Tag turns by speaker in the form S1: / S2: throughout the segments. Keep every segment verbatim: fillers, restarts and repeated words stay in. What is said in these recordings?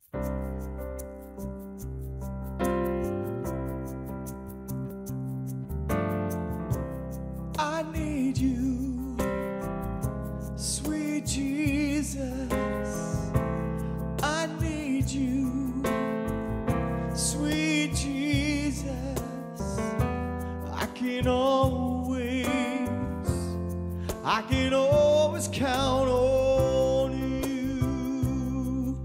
S1: I need you, sweet Jesus. I need you, sweet Jesus. I can always, I can always count on you.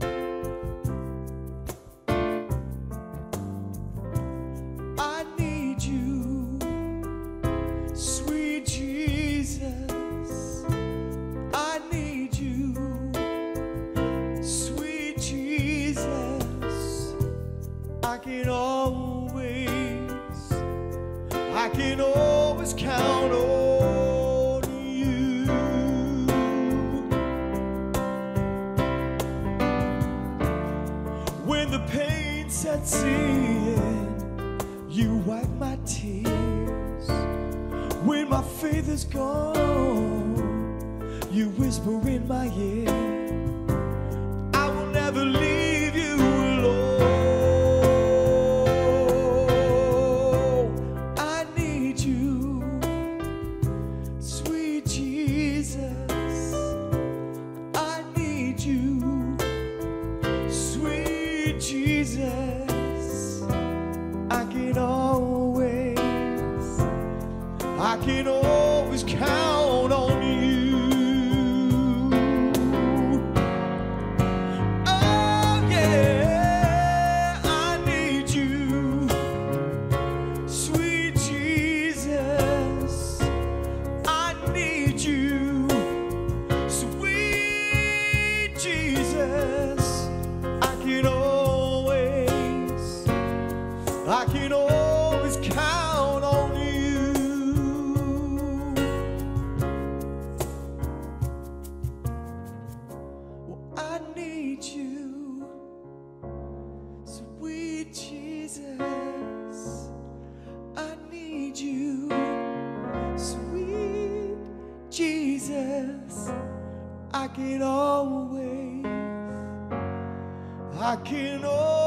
S1: I need you, sweet Jesus. I need you, sweet Jesus. I can always, I can always count on you. When the pain sets in, you wipe my tears. When my faith is gone, you whisper in my ear, I will never leave you alone. I need you, sweet Jesus. I need you, sweet Jesus. I can always, I can always count on you. Oh yeah, I need you, sweet Jesus. I need you, sweet Jesus. I can always, I can always count on you. I need you, sweet Jesus. I need you, sweet Jesus. I can always, I can always